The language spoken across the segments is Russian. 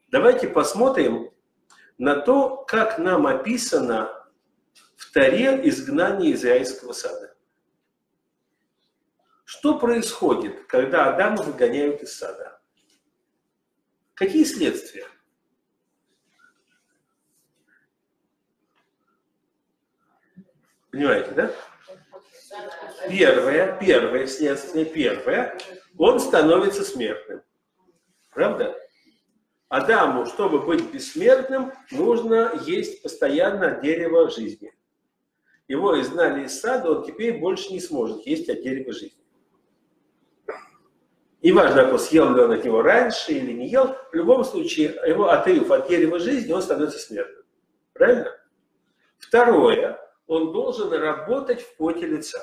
Давайте посмотрим на то, как нам описано в Торе изгнание из райского сада. Что происходит, когда Адама выгоняют из сада? Какие следствия? Понимаете, да? Первое следствие, он становится смертным. Правда? Адаму, чтобы быть бессмертным, нужно есть постоянно от дерева жизни. Его изгнали из сада, он теперь больше не сможет есть от дерева жизни. Неважно, съел ли он от него раньше или не ел, в любом случае, его отрыв от дерева жизни, он становится смертным. Правильно? Второе, он должен работать в поте лица.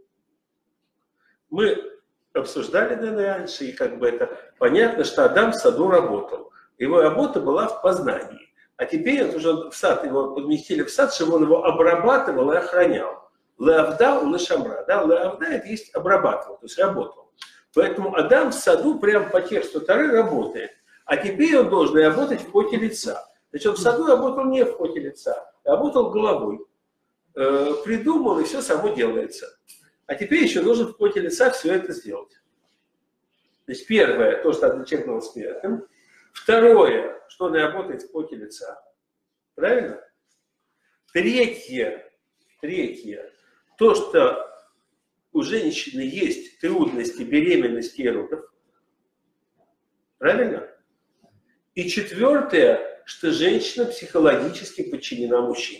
Мы обсуждали, наверное, раньше, и как бы это понятно, что Адам в саду работал. Его работа была в познании. А теперь вот уже в сад, его подместили в сад, чтобы он его обрабатывал и охранял. Леавда у лешамра. Да? Леавда это есть обрабатывал, то есть работал. Поэтому Адам в саду прямо по тексту Торы работает. А теперь он должен работать в поте лица. Значит, он в саду работал не в поте лица, работал головой. Придумал, и все само делается. А теперь еще нужно в поте лица все это сделать. То есть первое, то, что человек был смертным. Второе, что он работает в поте лица. Правильно? Третье, то, что у женщины есть трудности беременности и родов. Правильно? И четвертое, что женщина психологически подчинена мужчине.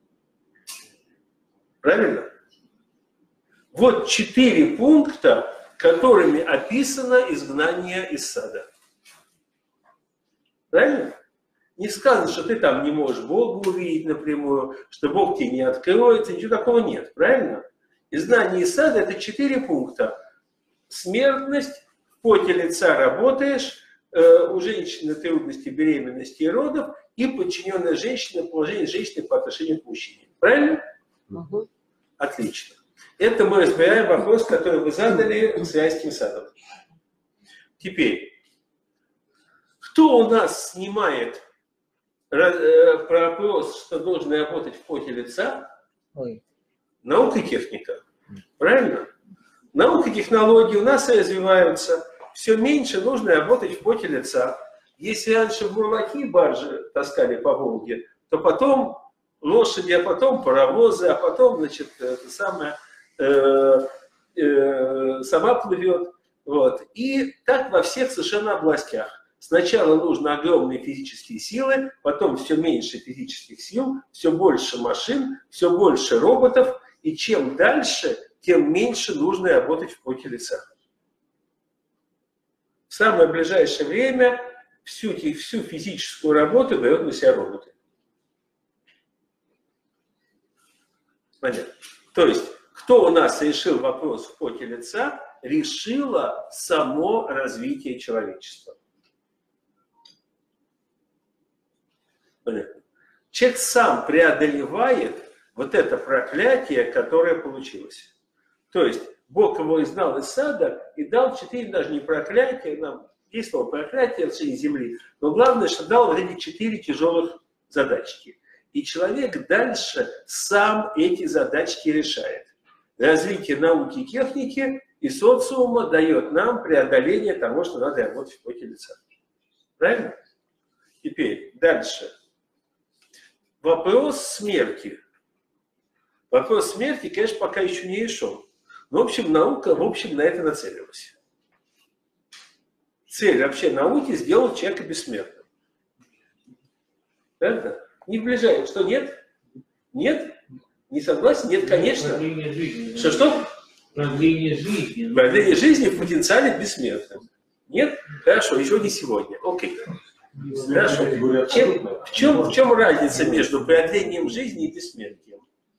Правильно? Вот 4 пункта, которыми описано изгнание из сада. Правильно? Не сказано, что ты там не можешь Бога увидеть напрямую, что Бог тебе не откроется, ничего такого нет. Правильно? Изгнание из сада – это 4 пункта. Смертность, в поте лица работаешь, у женщины трудности беременности и родов, и подчиненная женщина, положение женщины по отношению к мужчине. Правильно? Угу. Отлично. Это мы разбираем вопрос, который вы задали с райским садом. Теперь, кто у нас снимает вопрос, что должен работать в поте лица? Наука и техника. Правильно? Наука и технологии у нас развиваются. Все меньше нужно работать в поте лица. Если раньше бурлаки баржи таскали по Волге, то потом лошади, а потом паровозы, а потом, значит, это самое, сама плывет. Вот. И так во всех совершенно областях. Сначала нужны огромные физические силы, потом все меньше физических сил, все больше машин, все больше роботов. И чем дальше, тем меньше нужно работать в поте лица. В самое ближайшее время всю физическую работу берут на себя роботы. Понятно. То есть, кто у нас решил вопрос в поте лица, решило само развитие человечества. Понятно. Человек сам преодолевает вот это проклятие, которое получилось. То есть, Бог его изгнал из сада и дал 4, даже не проклятия, нам действовало проклятие в всей земли, но главное, что дал вот эти 4 тяжелых задачки. И человек дальше сам эти задачки решает. Развитие науки и техники и социума дает нам преодоление того, что надо работать в поте лица. Правильно? Теперь дальше. Вопрос смерти. Вопрос смерти, конечно, пока еще не решен. Но, в общем, наука, на это нацелилась. Цель вообще науки сделать человека бессмертным. Правильно? Не ближайшее. Что, нет? Нет? Не согласен? Нет, конечно. Продление жизни. Что? Продление жизни. Продление жизни в потенциале бессмертным. Нет? Хорошо, еще не сегодня. Окей. Хорошо. В чем разница между продлением жизни и бессмертием?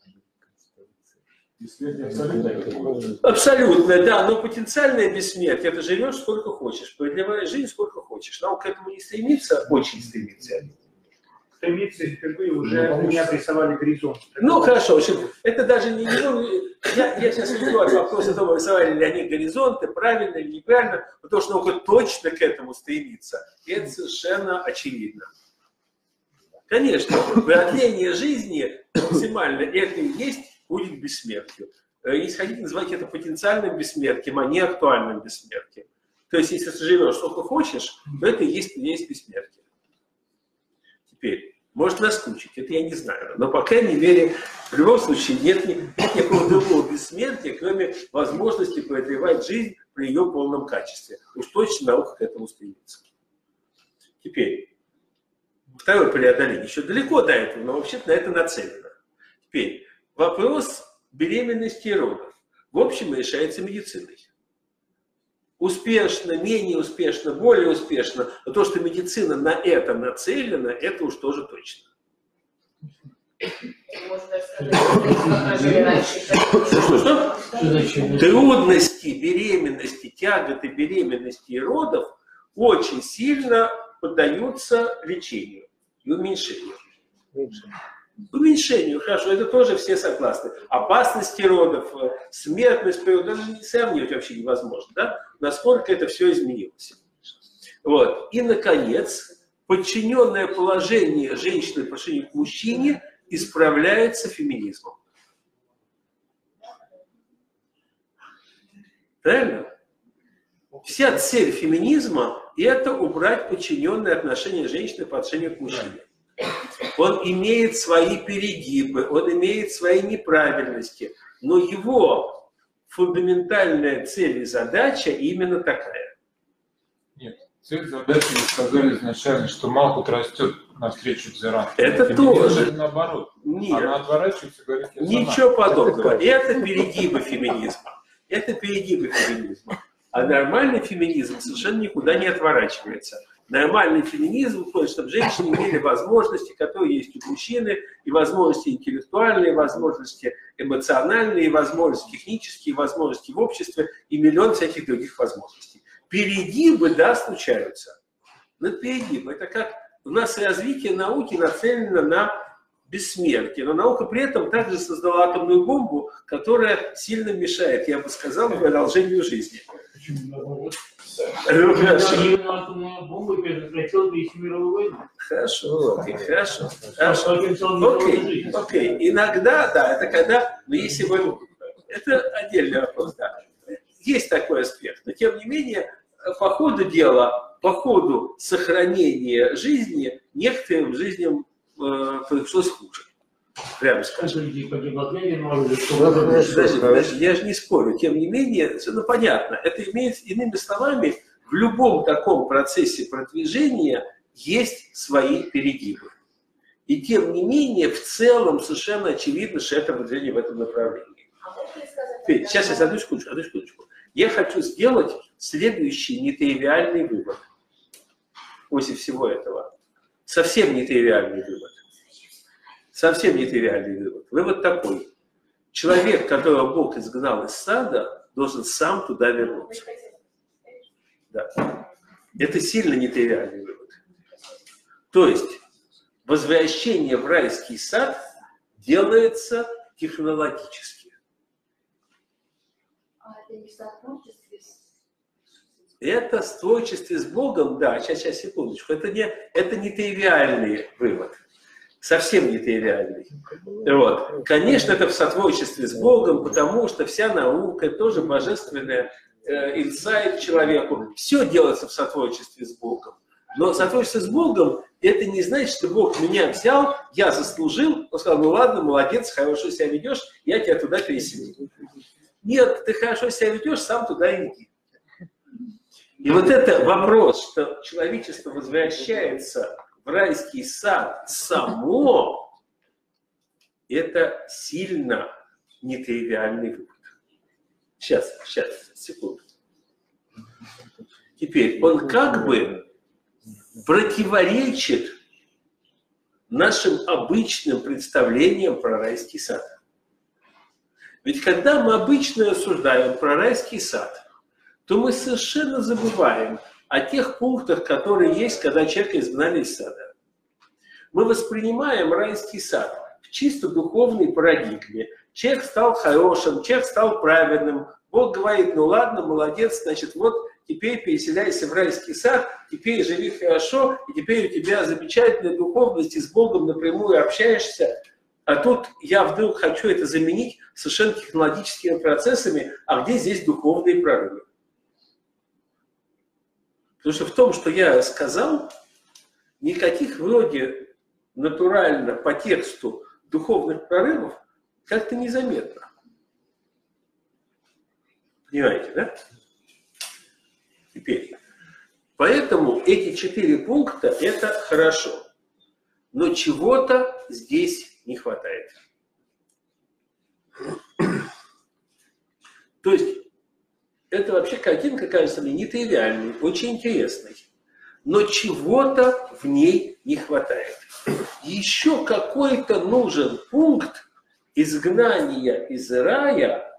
Абсолютно, да, но потенциальное бессмертие, это живешь сколько хочешь, продлевая жизнь сколько хочешь. Наука к этому не стремится, очень стремится. стремиться впервые уже мне обрисовали горизонт. Ну, хорошо, в общем, это даже не... я сейчас уйду от вопроса того, рисовали ли они горизонты, правильно или неправильно, потому что наука точно к этому стремится. И это совершенно очевидно. Конечно, продление жизни максимально это и есть будет бессмертию. Если хотите, называйте это потенциальным бессмертием, а не актуальным бессмертием. То есть, если ты живешь сколько хочешь, то это и есть бессмертие. Теперь, может наскучить, это я не знаю. Но, по крайней мере, в любом случае нет никакого другого бессмертия, кроме возможности продлевать жизнь при ее полном качестве. Уж точно наука к этому стремится. Теперь, второе преодоление. Еще далеко до этого, но вообще-то на это нацелено. Теперь, вопрос беременности и родов. В общем, решается медициной. Успешно, менее успешно, более успешно. Но то, что медицина на это нацелена, это уж тоже точно. Что? Трудности беременности, тяготы беременности и родов очень сильно поддаются лечению и уменьшению. Уменьшению, хорошо, это тоже все согласны. Опасности родов, смертность при родах, даже сравнивать вообще невозможно, да? Насколько это все изменилось. Вот. И, наконец, подчиненное положение женщины по отношению к мужчине исправляется феминизмом. Правильно? Вся цель феминизма – это убрать подчиненное отношение женщины по отношению к мужчине. Он имеет свои перегибы, он имеет свои неправильности, но его фундаментальная цель и задача именно такая. Нет, цель задачи, вы сказали изначально, что Малкут растет навстречу Дзерану. Это тоже. Наоборот. Нет. Она отворачивается и говорит, я ничего подобного. Это перегибы феминизма. Это перегибы феминизма. А нормальный феминизм совершенно никуда не отворачивается. Нормальный феминизм хочет, чтобы женщины имели возможности, которые есть у мужчины, и возможности интеллектуальные, и возможности эмоциональные, и возможности технические, и возможности в обществе, и миллион всяких других возможностей. Перегибы, да, случаются. Но перегибы – это как у нас развитие науки нацелено на бессмертие. Но наука при этом также создала атомную бомбу, которая сильно мешает, я бы сказал, продолжению жизни. Хорошо, окей, хорошо. Окей. Иногда, да, это когда, но если вы... Это отдельный вопрос, да. Есть такой аспект, но тем не менее, по ходу дела, по ходу сохранения жизни, некоторым жизням пришлось хуже. Прямо скажем. Подожди, я же не спорю. Тем не менее, ну, понятно, это имеет, иными словами, в любом таком процессе продвижения есть свои перегибы. И тем не менее, в целом, совершенно очевидно, что это движение в этом направлении. Сейчас, одну секундочку. Я хочу сделать следующий нетривиальный вывод. После всего этого. Совсем нетривиальный вывод. Совсем нетривиальный вывод. Вывод такой. Человек, которого Бог изгнал из сада, должен сам туда вернуться. Да. Это сильно нетривиальный вывод. То есть, возвращение в райский сад делается технологически. Это в творчестве с Богом, да, сейчас, секундочку, это не тривиальный вывод. Совсем не тривиальный. Вот. Конечно, это в сотворчестве с Богом, потому что вся наука тоже божественная, инсайт человеку. Все делается в сотворчестве с Богом. Но сотворчество с Богом, это не значит, что Бог меня взял, я заслужил, он сказал, ну ладно, молодец, хорошо себя ведешь, я тебя туда переселю. Нет, ты хорошо себя ведешь, сам туда и иди. И вот это вопрос, что человечество возвращается в райский сад само, это сильно нетривиальный вывод. Сейчас, секунду. Теперь, он как бы противоречит нашим обычным представлениям про райский сад. Ведь когда мы обычно рассуждаем про райский сад, то мы совершенно забываем о тех пунктах, которые есть, когда человека изгнали из сада. Мы воспринимаем райский сад в чисто духовной парадигме. Человек стал хорошим, человек стал праведным. Бог говорит, ну ладно, молодец, значит, вот теперь переселяйся в райский сад, теперь живи хорошо, и теперь у тебя замечательная духовность, и с Богом напрямую общаешься. А тут я вдруг хочу это заменить совершенно технологическими процессами, а где здесь духовные прорывы? Потому что в том, что я сказал, никаких вроде натурально по тексту духовных прорывов как-то незаметно. Понимаете, да? Теперь. Поэтому эти 4 пункта – это хорошо. Но чего-то здесь не хватает. То есть, это вообще картинка, кажется мне, нетривиальной, очень интересной. Но чего-то в ней не хватает. Еще какой-то нужен пункт изгнания из рая,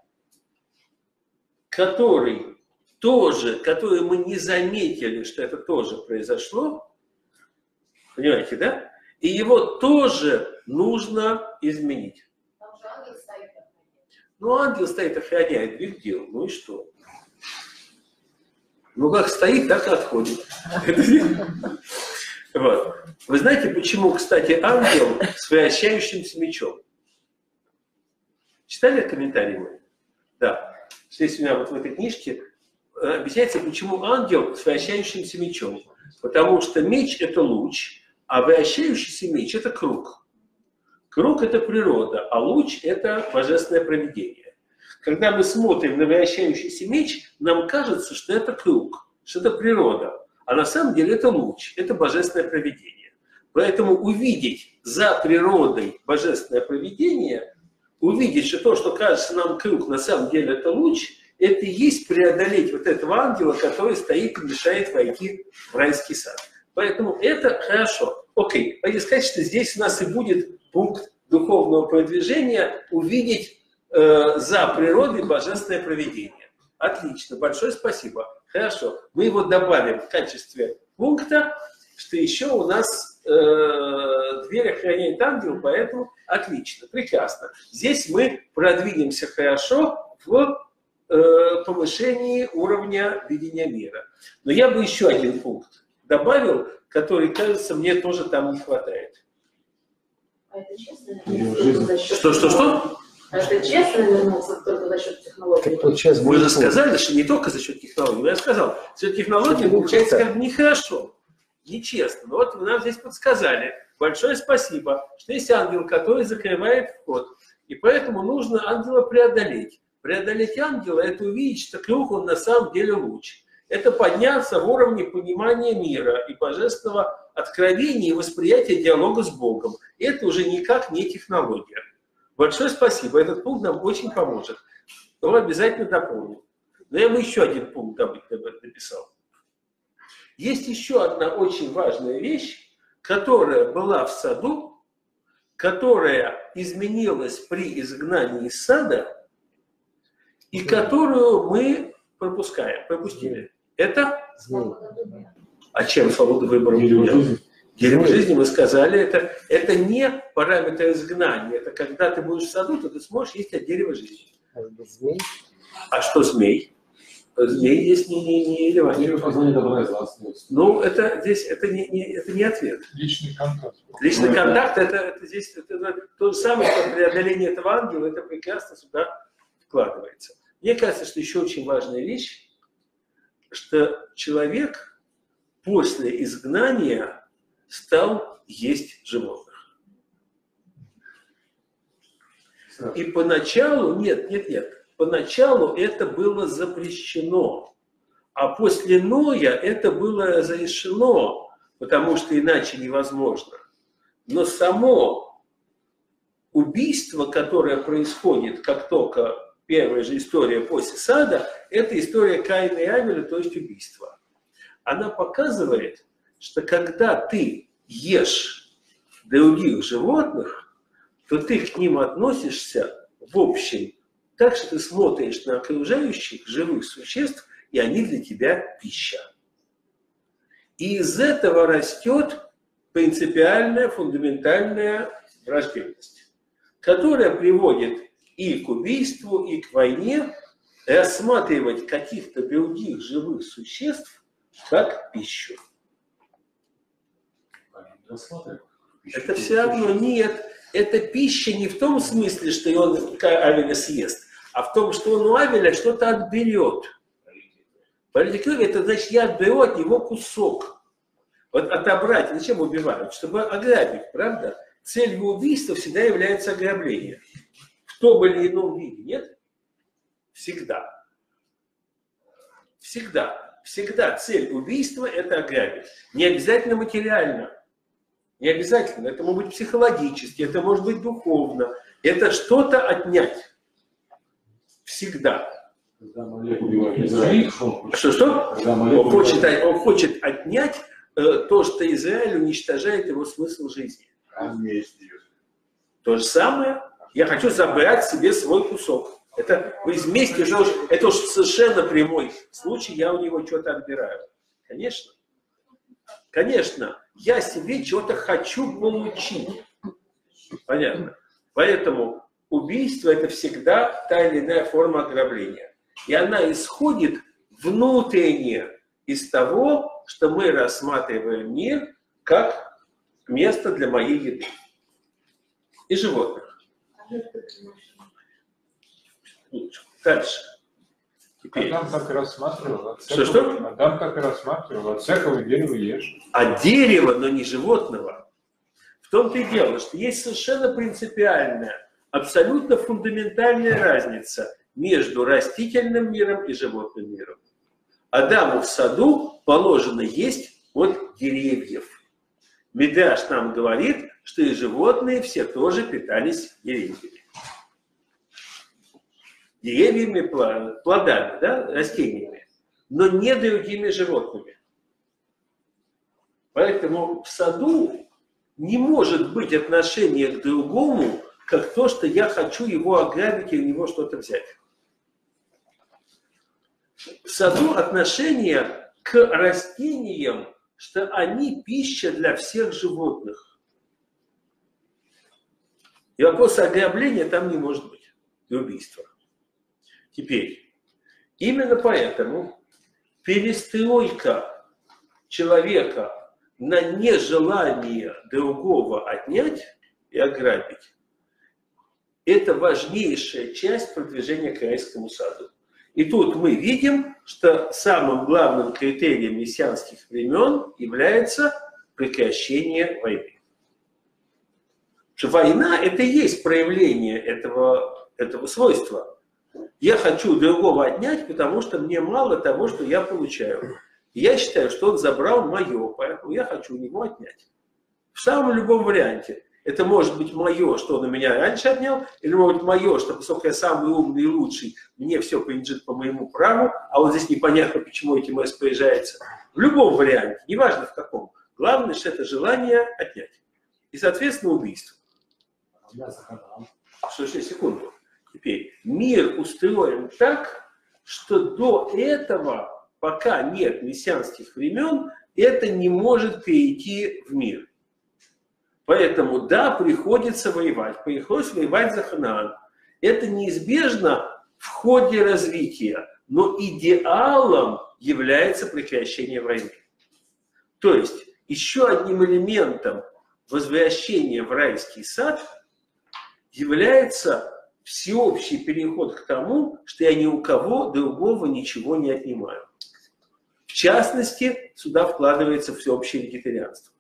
который мы не заметили, что это тоже произошло. Понимаете, да? И его тоже нужно изменить. Там же ангел стоит охраняет. Ну, ангел стоит, охраняет, биг дел. Ну и что? Ну, как стоит, так и отходит. Вот. Вы знаете, почему, кстати, ангел с вращающимся мечом? Читали комментарии мои? Да. Здесь у меня вот в этой книжке объясняется, почему ангел с вращающимся мечом. Потому что меч – это луч, а вращающийся меч – это круг. Круг – это природа, а луч – это божественное провидение. Когда мы смотрим на вращающийся меч, нам кажется, что это круг, что это природа. А на самом деле это луч, это божественное провидение. Поэтому увидеть за природой божественное провидение, увидеть, что то, что кажется нам круг, на самом деле это луч, это и есть преодолеть вот этого ангела, который стоит и мешает войти в райский сад. Поэтому это хорошо. Окей, а сказать, что здесь у нас и будет пункт духовного продвижения, увидеть за природой божественное провидение. Отлично, большое спасибо. Хорошо, мы его добавим в качестве пункта, что еще у нас дверь охраняет ангел, поэтому отлично, прекрасно. Здесь мы продвинемся хорошо в повышении уровня видения мира. Но я бы еще один пункт добавил, который, кажется, мне тоже там не хватает. А это честно вернулся за счет... Что? А это честно вернулся только за счет технологий? Вы же сказали, что не только за счет технологий. Но я сказал, за счет технологий получается как бы нехорошо, нечестно. Но вот вы нам здесь подсказали. Большое спасибо, что есть ангел, который закрывает вход. И поэтому нужно ангела преодолеть. Преодолеть ангела – это увидеть, что круг он на самом деле луч. Это подняться в уровне понимания мира и божественного откровения и восприятия диалога с Богом. И это уже никак не технология. Большое спасибо. Этот пункт нам очень поможет. Его обязательно дополним. Но я бы еще один пункт написал. Есть еще одна очень важная вещь, которая была в саду, которая изменилась при изгнании из сада, и которую мы пропустили. Это? А чем свобода выбора? Дерево жизни, мы сказали, это не параметр изгнания. Это когда ты будешь в саду, то ты сможешь есть от дерева жизни. Змей? А что змей? Змей здесь не релевантен. Ну, это здесь это не ответ. Личный контакт. Личный контакт это здесь это то же самое, что преодоление этого ангела, это прекрасно сюда вкладывается. Мне кажется, что еще очень важная вещь, что человек после изгнания стал есть животных. И поначалу, нет, поначалу это было запрещено, а после Ноя это было разрешено, потому что иначе невозможно. Но само убийство, которое происходит, как только первая же история после сада, это история Каина и Авеля, то есть убийство. Она показывает, что когда ты ешь других животных, то ты к ним относишься в общем так, что ты смотришь на окружающих живых существ, и они для тебя пища. И из этого растет принципиальная, фундаментальная враждебность, которая приводит и к убийству, и к войне, рассматривать каких-то других живых существ как пищу. Это все равно нет. Это пища не в том смысле, что он Авеля съест, а в том, что он у Авеля что-то отберет. Политикирование, это значит, я отберу от него кусок. Вот отобрать, зачем убивают? Чтобы ограбить, правда? Целью убийства всегда является ограбление. В том или ином виде, нет? Всегда. Всегда. Всегда цель убийства – это ограбить. Не обязательно материально. Не обязательно. Это может быть психологически, это может быть духовно. Это что-то отнять. Всегда. Что? Он хочет отнять то, что Израиль уничтожает его смысл жизни. То же самое. Я хочу забрать себе свой кусок. Это из мести, это уж совершенно прямой случай, я у него что-то отбираю. Конечно. Конечно, я себе что-то хочу получить. Понятно. Поэтому убийство – это всегда та или иная форма ограбления. И она исходит внутренне из того, что мы рассматриваем мир как место для моей еды. И животных. Дальше. Теперь. Адам так и рассматривал. Что? Адам так и рассматривал. От всякого дерева ешь. От дерева, но не животного. В том-то и дело, что есть совершенно принципиальная, абсолютно фундаментальная разница между растительным миром и животным миром. Адаму в саду положено есть от деревьев. Мидраш нам говорит, что и животные все тоже питались деревьями. Деревьями, плодами, да, растениями, но не другими животными. Поэтому в саду не может быть отношения к другому, как то, что я хочу его ограбить и у него что-то взять. В саду отношение к растениям, что они пища для всех животных. И вопроса ограбления там не может быть, и убийства. Теперь, именно поэтому перестройка человека на нежелание другого отнять и ограбить – это важнейшая часть продвижения к райскому саду. И тут мы видим, что самым главным критерием мессианских времен является прекращение войны. Потому что война – это и есть проявление этого свойства. Я хочу другого отнять, потому что мне мало того, что я получаю. И я считаю, что он забрал мое, поэтому я хочу у него отнять. В самом любом варианте. Это может быть мое, что он у меня раньше отнял, или может быть мое, что поскольку я самый умный и лучший, мне все принадлежит по моему праву, а вот здесь непонятно, почему этим распоряжается. В любом варианте, неважно в каком. Главное, что это желание отнять. И, соответственно, убийство. Что, секунду. Теперь, мир устроен так, что до этого, пока нет мессианских времен, это не может перейти в мир. Поэтому, да, приходится воевать. Приходится воевать за Ханаан. Это неизбежно в ходе развития, но идеалом является прекращение войны. То есть, еще одним элементом возвращения в райский сад является всеобщий переход к тому, что я ни у кого другого ничего не отнимаю. В частности, сюда вкладывается всеобщее вегетарианство.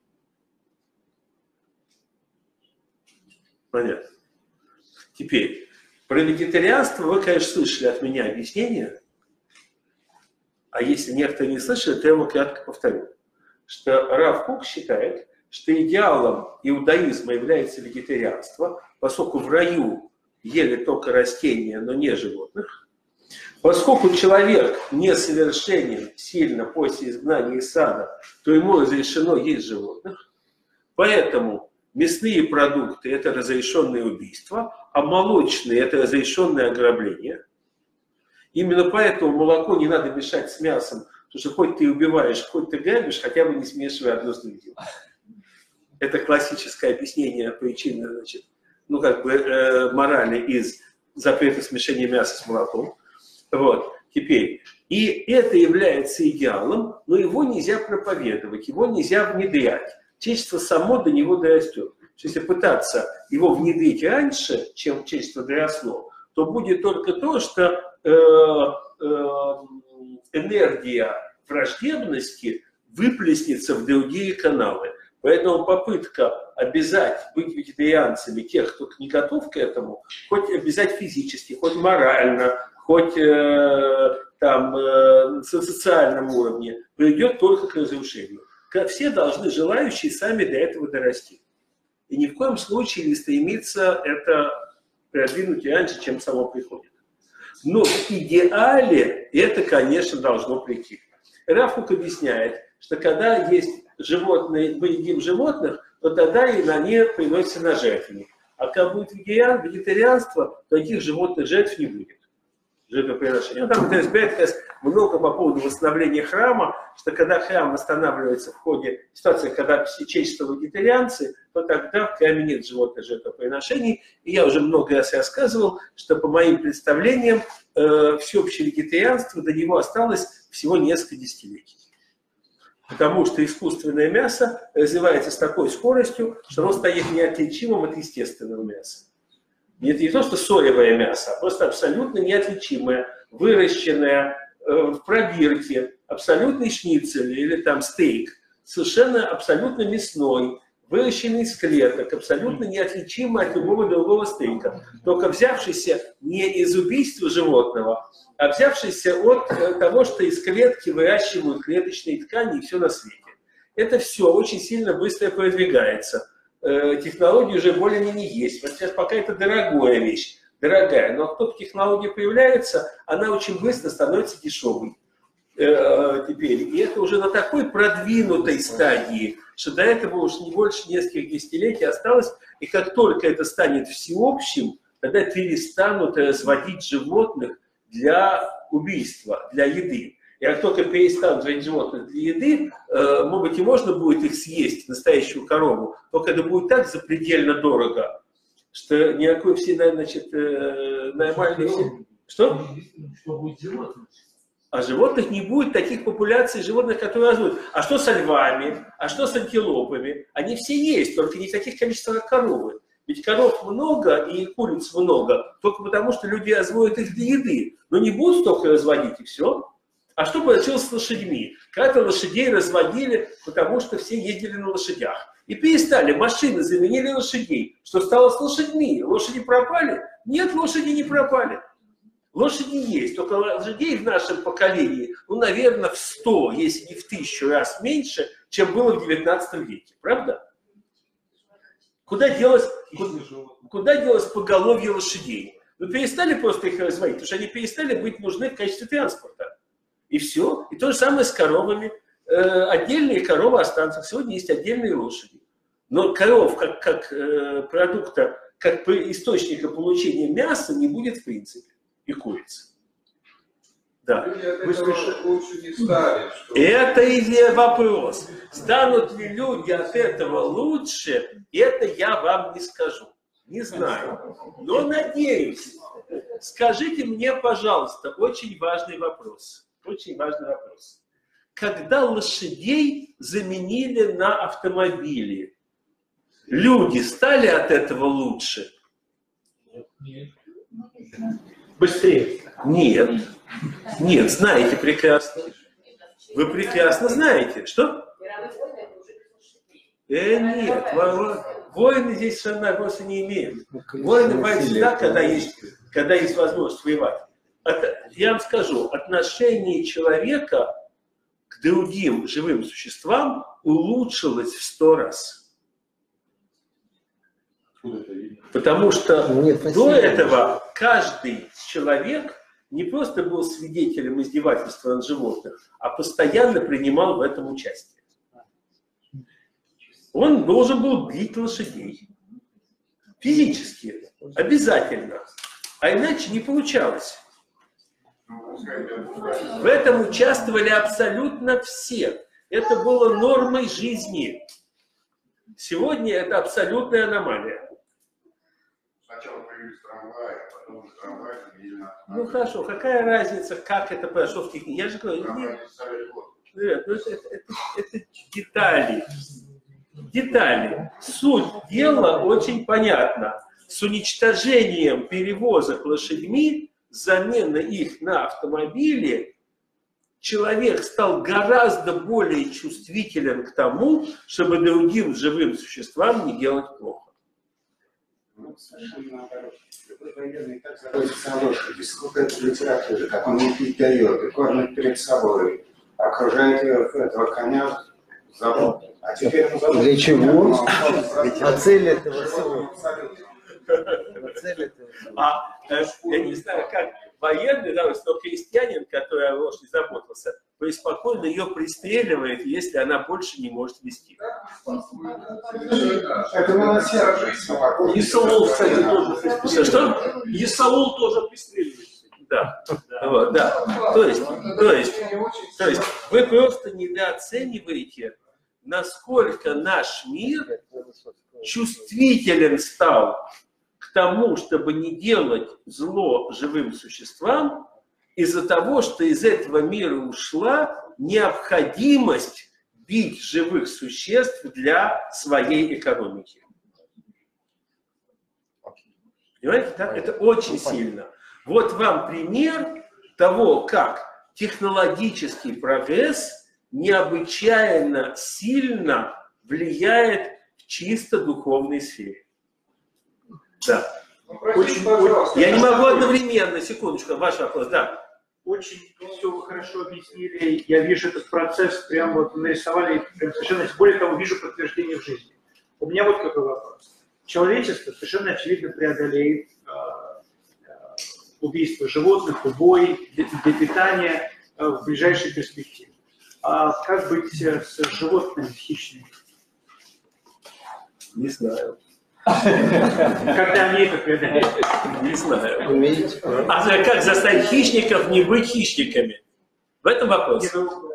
Понятно. Теперь, про вегетарианство вы, конечно, слышали от меня объяснение, а если некоторые не слышали, то я его кратко повторю. Что Рав Кук считает, что идеалом иудаизма является вегетарианство, поскольку в раю ели только растения, но не животных. Поскольку человек несовершенен сильно после изгнания из сада, то ему разрешено есть животных. Поэтому мясные продукты – это разрешенное убийство, а молочные – это разрешенное ограбление. Именно поэтому молоко не надо мешать с мясом, потому что хоть ты убиваешь, хоть ты грабишь, хотя бы не смешивай одно с другим. Это классическое объяснение причины, значит, ну, как бы, морали из запрета смешения мяса с молоком. Вот, теперь. И это является идеалом, но его нельзя проповедовать, его нельзя внедрять. Человечество само до него дорастет. Если пытаться его внедрить раньше, чем человечество доросло, то будет только то, что энергия враждебности выплеснется в другие каналы. Поэтому попытка обязать быть вегетарианцами тех, кто не готов к этому, хоть обязать физически, хоть морально, хоть там на социальном уровне, приведет только к разрушению. Все должны, желающие, сами до этого дорасти. И ни в коем случае не стремиться это продвинуть раньше, чем само приходит. Но в идеале это, конечно, должно прийти. Рав Кук объясняет, что когда есть животные, мы едим животных, то тогда и на них приносится на жертвенник. А когда будет вегетарианство, то таких животных жертв не будет. Жертвоприношения. Там это разбирает много по поводу восстановления храма, что когда храм восстанавливается в ходе ситуации, когда человечество вегетарианцы, то тогда в храме нет животных жертвоприношений. И я уже много раз рассказывал, что по моим представлениям всеобщее вегетарианство до него осталось всего несколько десятилетий. Потому что искусственное мясо развивается с такой скоростью, что оно стоит неотличимым от естественного мяса. Это не то, что соевое мясо, а просто абсолютно неотличимое, выращенное в пробирке, абсолютный шницель или там стейк, совершенно абсолютно мясной, выращенный из клеток, абсолютно неотличимый от любого другого стейка, только взявшийся не из убийства животного, а взявшийся от того, что из клетки выращивают клеточные ткани и все на свете. Это все очень сильно быстро продвигается. Технологии уже более-менее есть. Вот сейчас пока это дорогая вещь, дорогая, но как только технология появляется, она очень быстро становится дешевой. Теперь. И это уже на такой продвинутой стадии, что до этого уж не больше нескольких десятилетий осталось, и как только это станет всеобщим, тогда перестанут разводить животных для убийства, для еды. И как только перестанут разводить животных для еды, может быть, и можно будет их съесть, настоящую корову, только это будет так запредельно дорого, что никакой все, значит, нормальные... Что? Что будет животных? А животных не будет, таких популяций животных, которые разводят. А что со львами? А что с антилопами? Они все есть, только не в таких количествах, как коровы. Ведь коров много и куриц много, только потому что люди разводят их для еды. Но не будут столько разводить, и все. А что получилось с лошадьми? Когда-то лошадей разводили, потому что все ездили на лошадях. И перестали, машины заменили лошадей. Что стало с лошадьми? Лошади пропали? Нет, лошади не пропали. Лошади есть, только лошадей в нашем поколении, ну, наверное, в 100, если не в 1000 раз меньше, чем было в 19 веке. Правда? Куда делось поголовье лошадей? Ну, перестали просто их разводить, потому что они перестали быть нужны в качестве транспорта. И все. И то же самое с коровами. Отдельные коровы останутся. Сегодня есть отдельные лошади. Но коров как продукта, как источника получения мяса не будет в принципе. И курицы. Да. Лучше не стали, что... Это и вопрос. Станут ли люди от этого лучше, это я вам не скажу. Не знаю. Но надеюсь. Скажите мне, пожалуйста, очень важный вопрос. Очень важный вопрос. Когда лошадей заменили на автомобили, люди стали от этого лучше? Нет. Быстрее. Нет. Нет, знаете прекрасно. Вы прекрасно знаете. Что? Нет, войны здесь совершенно вопроса не имеют. Войны бывают всегда, когда есть возможность воевать. Я вам скажу, отношение человека к другим живым существам улучшилось в 100 раз. Потому что до этого каждый человек не просто был свидетелем издевательства над животных, а постоянно принимал в этом участие. Он должен был бить лошадей. Физически. Обязательно. А иначе не получалось. В этом участвовали абсолютно все. Это было нормой жизни. Сегодня это абсолютная аномалия. Сначала появились трамваи, потом трамваи видно. Ну хорошо, какая разница, как это произошло в технике? Я же говорю, это детали. Детали. Суть дела очень понятна. С уничтожением перевозок лошадьми, замена их на автомобили, человек стал гораздо более чувствителен к тому, чтобы другим живым существам не делать плохо. Ну, совершенно наоборот. Любой военный так заботится о лошади, сколько это в литературе, как он ей пить дает, и кормит перед собой, окружает этого коня заботой. А теперь для чего? А цель этого всего? Я не знаю, как военный, да, но крестьянин, который о лошади заботился, преспокойно ее пристреливает, если она больше не может вести. Это милосердие. Исаул, кстати, тоже пристреливается. Что? Исаул тоже пристреливается. Да. Вот, да. То есть вы просто недооцениваете, насколько наш мир чувствителен стал к тому, чтобы не делать зло живым существам, из-за того, что из этого мира ушла необходимость бить живых существ для своей экономики. Понимаете, да? Это очень сильно. Вот вам пример того, как технологический прогресс необычайно сильно влияет в чисто духовной сфере. Да. Очень, Я не могу одновременно, секундочку, ваш вопрос, да. Очень все вы хорошо объяснили. Я вижу этот процесс, прям вот нарисовали, прям совершенно, более того, вижу подтверждение в жизни. У меня вот какой вопрос. Человечество совершенно очевидно преодолеет убийство животных, убой, для питания в ближайшей перспективе. А как быть с животными хищными? Не знаю. Когда они это преодолеют? Не знаю. А как заставить хищников не быть хищниками? В этом вопрос.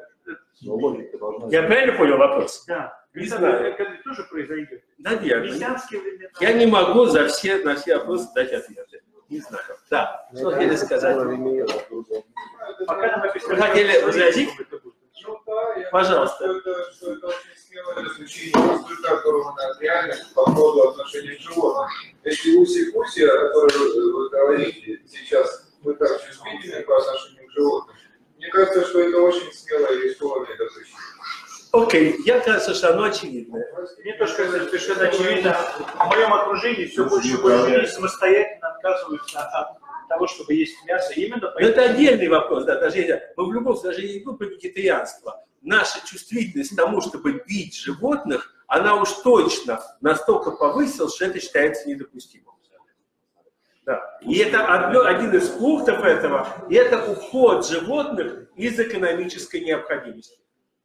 Я правильно понял вопрос? Да. Не знаю. Это тоже произойдет. Наверное. Мессианские времена. Я не могу на все вопросы дать ответы. Не знаю. Да. Что хотели сказать? Пока нам Вы хотели возразить? Ну да, я Пожалуйста. думаю, что это очень смелое заключение результат реальности по поводу отношений к животным. Если уси-пуси, о которой вы говорите, сейчас мы так чувствительны по отношению к животным, мне кажется, что это очень смелое и рискованное заключение. Окей, я кажется, что оно очевидное. Мне тоже кажется, что совершенно очевидно. В моем окружении все больше и больше людей самостоятельно отказываются от того, чтобы есть мясо. Именно Но это отдельный вопрос, да, даже мы в любом случае даже не говорим про вегетарианство. Наша чувствительность к тому, чтобы бить животных, она уж точно настолько повысилась, что это считается недопустимым. Да. И это один из пунктов этого, и это уход животных из экономической необходимости.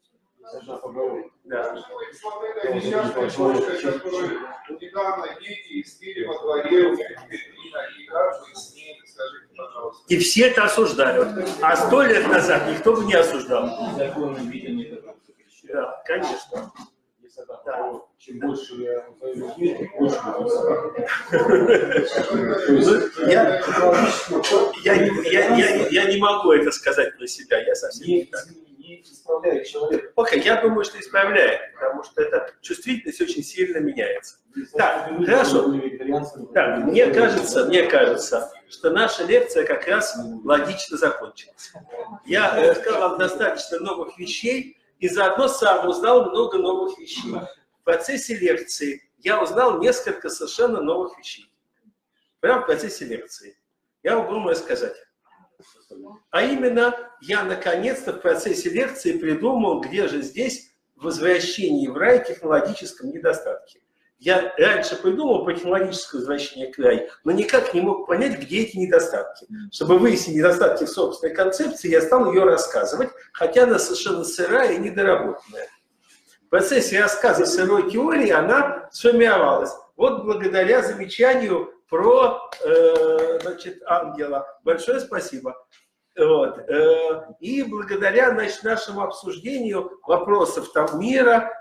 Да. Это несчастная девушка, которую недавно дети избили во дворе у Екатерина, и как вы с ней, скажите, пожалуйста. И все это осуждают. А 100 лет назад никто бы не осуждал. Да, конечно. Да. Чем больше людей, тем больше Я не могу это сказать про себя, я совсем не так. Не исправляет человека. Окей, я думаю, что исправляет, потому что эта чувствительность очень сильно меняется. Так, хорошо. Так, мне кажется, что наша лекция как раз логично закончилась. Я рассказал вам достаточно новых вещей и заодно сам узнал много новых вещей. В процессе лекции я узнал несколько совершенно новых вещей. Прямо в процессе лекции. Я вам думаю рассказать. А именно, я наконец-то в процессе лекции придумал, где же здесь возвращение в рай технологическом недостатке. Я раньше придумал про технологическое возвращение к раю, но никак не мог понять, где эти недостатки. Чтобы выяснить недостатки в собственной концепции, я стал ее рассказывать, хотя она совершенно сырая и недоработанная. В процессе рассказа сырой теории она сформировалась. Вот благодаря замечанию про ангела. Большое спасибо. Вот. И благодаря нашему обсуждению вопросов там мира,